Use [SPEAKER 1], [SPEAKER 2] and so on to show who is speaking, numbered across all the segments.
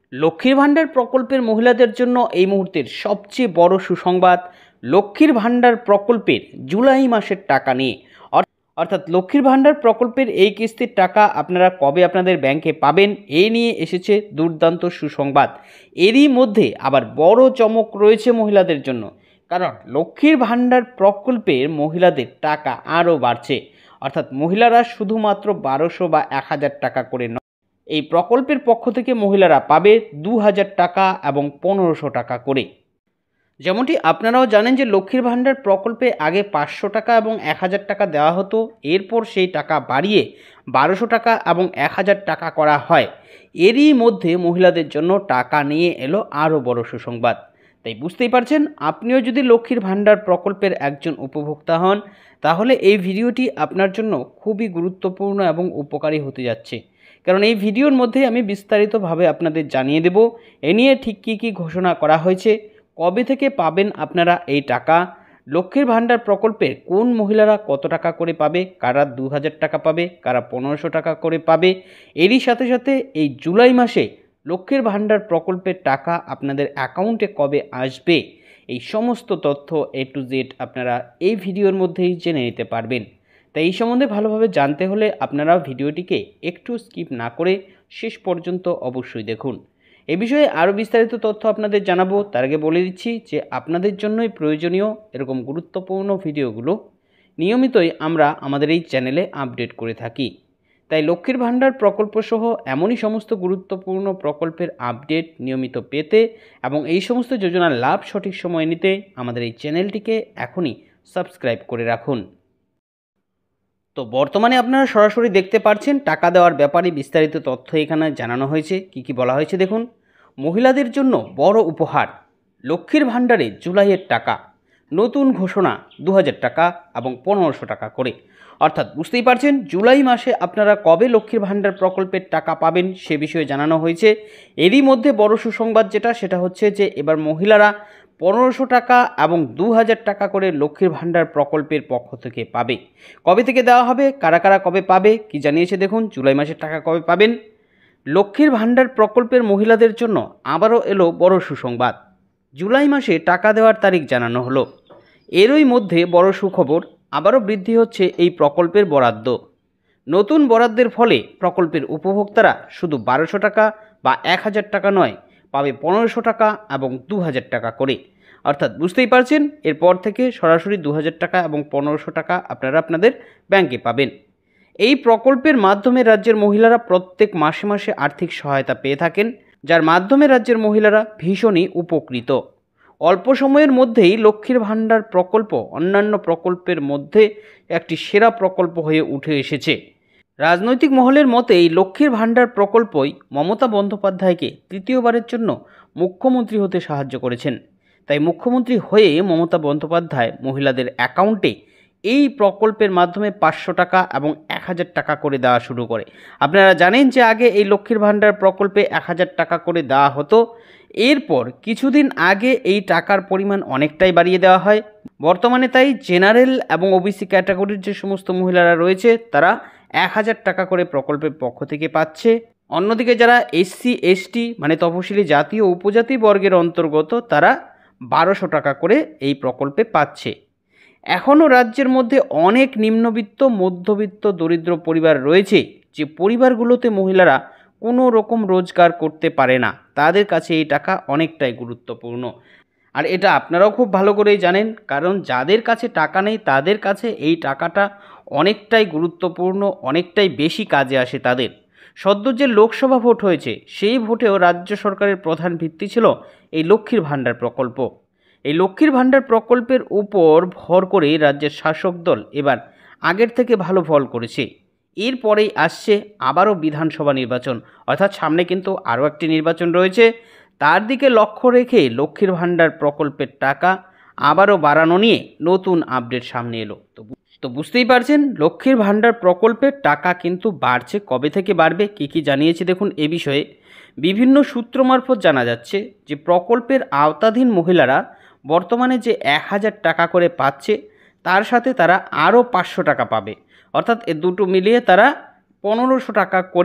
[SPEAKER 1] লক্ষ্মীর ভাণ্ডার প্রকল্পের মহিলাদের জন্য এই মুহূর্তের সবচেয়ে বড় সুসংবাদ লক্ষ্মীর ভাণ্ডার প্রকল্পের জুলাই মাসের টাকা নিয়ে। অর্থাৎ লক্ষ্মীর ভাণ্ডার প্রকল্পের এই কিস্তির টাকা আপনারা কবে আপনাদের ব্যাংকে পাবেন এই নিয়ে এসেছে দুর্দান্ত সুসংবাদ। এরই মধ্যে আবার বড় চমক রয়েছে মহিলাদের জন্য, কারণ লক্ষ্মীর ভাণ্ডার প্রকল্পের মহিলাদের টাকা আরও বাড়ছে। অর্থাৎ মহিলারা শুধুমাত্র 1200 বা 1000 টাকা করে নয়, এই প্রকল্পের পক্ষ থেকে মহিলারা পাবে 2000 টাকা এবং 1500 টাকা করে। যেমনটি আপনারাও জানেন যে লক্ষ্মীর ভাণ্ডার প্রকল্পে আগে 500 টাকা এবং 1000 টাকা দেওয়া হতো, এরপর সেই টাকা বাড়িয়ে 1200 টাকা এবং 1000 টাকা করা হয়। এরই মধ্যে মহিলাদের জন্য টাকা নিয়ে এলো আরও বড় সুসংবাদ। তাই বুঝতেই পারছেন, আপনিও যদি লক্ষ্মীর ভাণ্ডার প্রকল্পের একজন উপভোক্তা হন, তাহলে এই ভিডিওটি আপনার জন্য খুবই গুরুত্বপূর্ণ এবং উপকারী হতে যাচ্ছে। কারণ এই ভিডিওর মধ্যে আমি বিস্তারিতভাবে আপনাদের জানিয়ে দেব এ নিয়ে ঠিক কী কী ঘোষণা করা হয়েছে, কবে থেকে পাবেন আপনারা এই টাকা, লক্ষ্মীর ভাণ্ডার প্রকল্পে কোন মহিলারা কত টাকা করে পাবে, কারা 2000 টাকা পাবে, কারা 1500 টাকা করে পাবে। এরই সাথে সাথে এই জুলাই মাসে লক্ষ্মীর ভাণ্ডার প্রকল্পের টাকা আপনাদের অ্যাকাউন্টে কবে আসবে, এই সমস্ত তথ্য A to Z আপনারা এই ভিডিওর মধ্যেই জেনে নিতে পারবেন। তাই এই সম্বন্ধে ভালোভাবে জানতে হলে আপনারা ভিডিওটিকে একটু স্কিপ না করে শেষ পর্যন্ত অবশ্যই দেখুন। এ বিষয়ে আরও বিস্তারিত তথ্য আপনাদের জানাবো, তার আগে বলে দিচ্ছি যে আপনাদের জন্যই প্রয়োজনীয় এরকম গুরুত্বপূর্ণ ভিডিওগুলো নিয়মিতই আমরা আমাদের এই চ্যানেলে আপডেট করে থাকি। তাই লক্ষ্মীর ভাণ্ডার প্রকল্প সহ এমনই সমস্ত গুরুত্বপূর্ণ প্রকল্পের আপডেট নিয়মিত পেতে এবং এই সমস্ত যোজনার লাভ সঠিক সময়ে নিতে আমাদের এই চ্যানেলটিকে এখনই সাবস্ক্রাইব করে রাখুন। তো বর্তমানে আপনারা সরাসরি দেখতে পাচ্ছেন টাকা দেওয়ার ব্যাপারে বিস্তারিত তথ্য এখানে জানানো হয়েছে। কি কি বলা হয়েছে দেখুন। মহিলাদের জন্য বড় উপহার, লক্ষ্মীর ভাণ্ডারে জুলাইয়ের টাকা, নতুন ঘোষণা 2000 টাকা এবং 1500 টাকা করে। অর্থাৎ বুঝতেই পারছেন জুলাই মাসে আপনারা কবে লক্ষ্মীর ভাণ্ডার প্রকল্পের টাকা পাবেন সে বিষয়ে জানানো হয়েছে। এরই মধ্যে বড় সুসংবাদ সেটা হচ্ছে যে এবার মহিলারা 1500 টাকা এবং 2000 টাকা করে লক্ষ্মীর ভাণ্ডার প্রকল্পের পক্ষ থেকে পাবে। কবে থেকে দেওয়া হবে, কারা কারা কবে পাবে, কি জানিয়েছে দেখুন। জুলাই মাসের টাকা কবে পাবেন। লক্ষ্মীর ভাণ্ডার প্রকল্পের মহিলাদের জন্য আবারও এলো বড় সুসংবাদ, জুলাই মাসে টাকা দেওয়ার তারিখ জানানো হলো। এরই মধ্যে বড় সুখবর, আবারও বৃদ্ধি হচ্ছে এই প্রকল্পের বরাদ্দ। নতুন বরাদ্দের ফলে প্রকল্পের উপভোক্তারা শুধু 1200 টাকা বা 1000 টাকা নয়, পাবে 1500 টাকা এবং 2000 টাকা করে। অর্থাৎ বুঝতেই পারছেন এরপর থেকে সরাসরি 2000 টাকা এবং 1500 টাকা আপনারা আপনাদের ব্যাংকে পাবেন। এই প্রকল্পের মাধ্যমে রাজ্যের মহিলারা প্রত্যেক মাসে মাসে আর্থিক সহায়তা পেয়ে থাকেন, যার মাধ্যমে রাজ্যের মহিলারা ভীষণই উপকৃত। অল্প সময়ের মধ্যেই লক্ষ্মীর ভাণ্ডার প্রকল্প অন্যান্য প্রকল্পের মধ্যে একটি সেরা প্রকল্প হয়ে উঠে এসেছে। রাজনৈতিক মহলের মতে এই লক্ষ্মীর ভাণ্ডার প্রকল্পই মমতা বন্দ্যোপাধ্যায়কে তৃতীয়বারের জন্য মুখ্যমন্ত্রী হতে সাহায্য করেছেন। তাই মুখ্যমন্ত্রী হয়ে মমতা বন্দ্যোপাধ্যায় মহিলাদের অ্যাকাউন্টে এই প্রকল্পের মাধ্যমে 500 টাকা এবং 1000 টাকা করে দেওয়া শুরু করে। আপনারা জানেন যে আগে এই লক্ষ্মীর ভাণ্ডার প্রকল্পে 1000 টাকা করে দেওয়া হতো, এরপর কিছুদিন আগে এই টাকার পরিমাণ অনেকটাই বাড়িয়ে দেওয়া হয়। বর্তমানে তাই জেনারেল এবং ওবিসি ক্যাটাগরির যে সমস্ত মহিলারা রয়েছে তারা 1000 টাকা করে প্রকল্পের পক্ষ থেকে পাচ্ছে। অন্যদিকে যারা SC ST মানে তফসিলি জাতি ও উপজাতি বর্গের অন্তর্গত তারা 1200 টাকা করে এই প্রকল্পে পাচ্ছে। এখনও রাজ্যের মধ্যে অনেক নিম্নবিত্ত, মধ্যবিত্ত, দরিদ্র পরিবার রয়েছে যে পরিবারগুলোতে মহিলারা কোনো রকম রোজগার করতে পারে না, তাদের কাছে এই টাকা অনেকটাই গুরুত্বপূর্ণ। আর এটা আপনারাও খুব ভালো করেই জানেন, কারণ যাদের কাছে টাকা নেই তাদের কাছে এই টাকাটা অনেকটাই গুরুত্বপূর্ণ, অনেকটাই বেশি কাজে আসে তাদের। সদ্য যে লোকসভা ভোট হয়েছে সেই ভোটেও রাজ্য সরকারের প্রধান ভিত্তি ছিল এই লক্ষ্মীর ভাণ্ডার প্রকল্প। এই লক্ষ্মীর ভাণ্ডার প্রকল্পের উপর ভর করে রাজ্যের শাসক দল এবার আগের থেকে ভালো ফল করেছে। এরপরেই আসছে আবারও বিধানসভা নির্বাচন, অর্থাৎ সামনে কিন্তু আরও একটি নির্বাচন রয়েছে। তার দিকে লক্ষ্য রেখে লক্ষ্মীর ভাণ্ডার প্রকল্পের টাকা আবারও বাড়ানো নিয়ে নতুন আপডেট সামনে এলো। তো বুঝতেই পারছেন লক্ষ্মীর ভাণ্ডার প্রকল্পের টাকা কিন্তু বাড়ছে। কবে থেকে বাড়বে, কী কী জানিয়েছে দেখুন। এ বিষয়ে বিভিন্ন সূত্র মারফত জানা যাচ্ছে যে প্রকল্পের আওতাধীন মহিলারা বর্তমানে যে 1000 টাকা করে পাচ্ছে তার সাথে তারা আরও 500 টাকা পাবে। অর্থাৎ এ দুটো মিলিয়ে তারা 1500 টাকা করে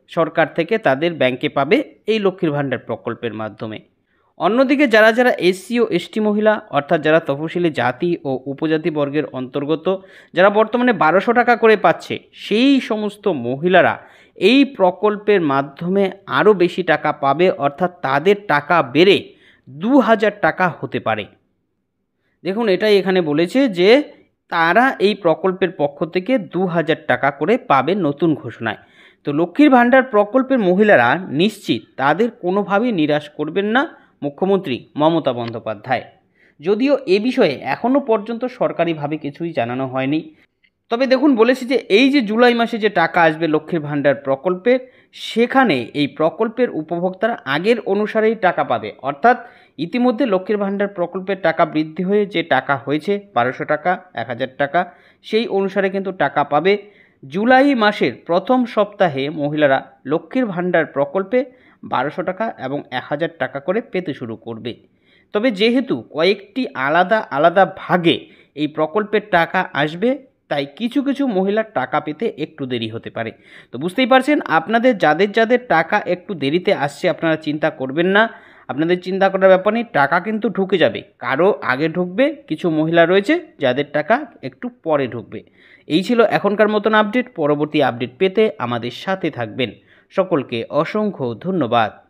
[SPEAKER 1] সরকার থেকে তাদের ব্যাংকে পাবে এই লক্ষ্মীর ভাণ্ডার প্রকল্পের মাধ্যমে। অন্যদিকে যারা যারা এসসি ও এসটি মহিলা অর্থাৎ যারা তফসিলি জাতি ও উপজাতি বর্গের অন্তর্গত, যারা বর্তমানে 1200 টাকা করে পাচ্ছে, সেই সমস্ত মহিলারা এই প্রকল্পের মাধ্যমে আরও বেশি টাকা পাবে, অর্থাৎ তাদের টাকা বেড়ে 2000 টাকা হতে পারে। দেখুন, এটাই এখানে বলেছে যে তারা এই প্রকল্পের পক্ষ থেকে 2000 টাকা করে পাবে নতুন ঘোষণায়। তো লক্ষ্মীর ভাণ্ডার প্রকল্পের মহিলারা নিশ্চিত তাদের কোনোভাবেই নিরাশ করবেন না মুখ্যমন্ত্রী মমতা বন্দ্যোপাধ্যায়। যদিও এ বিষয়ে এখনও পর্যন্ত সরকারিভাবে কিছুই জানানো হয়নি, তবে দেখুন বলেছে যে এই যে জুলাই মাসে যে টাকা আসবে লক্ষ্মীর ভাণ্ডার প্রকল্পের, সেখানে এই প্রকল্পের উপভোক্তারা আগের অনুসারেই টাকা পাবে। অর্থাৎ ইতিমধ্যে লক্ষ্মীর ভাণ্ডার প্রকল্পের টাকা বৃদ্ধি হয়ে যে টাকা হয়েছে 1200 টাকা, 1000 টাকা, সেই অনুসারে কিন্তু টাকা পাবে। জুলাই মাসের প্রথম সপ্তাহে মহিলারা লক্ষ্মীর ভাণ্ডার প্রকল্পে 1200 টাকা এবং 1000 টাকা করে পেতে শুরু করবে। তবে যেহেতু কয়েকটি আলাদা আলাদা ভাগে এই প্রকল্পের টাকা আসবে, তাই কিছু কিছু মহিলার টাকা পেতে একটু দেরি হতে পারে। তো বুঝতেই পারছেন, আপনাদের যাদের যাদের টাকা একটু দেরিতে আসছে আপনারা চিন্তা করবেন না, আপনাদের চিন্তা করার ব্যাপার নেই, টাকা কিন্তু ঢুকে যাবে। কারো আগে ঢুকবে, কিছু মহিলা রয়েছে যাদের টাকা একটু পরে ঢুকবে। এই ছিল এখনকার মতন আপডেট। পরবর্তী আপডেট পেতে আমাদের সাথে থাকবেন। সকলকে অসংখ্য ধন্যবাদ।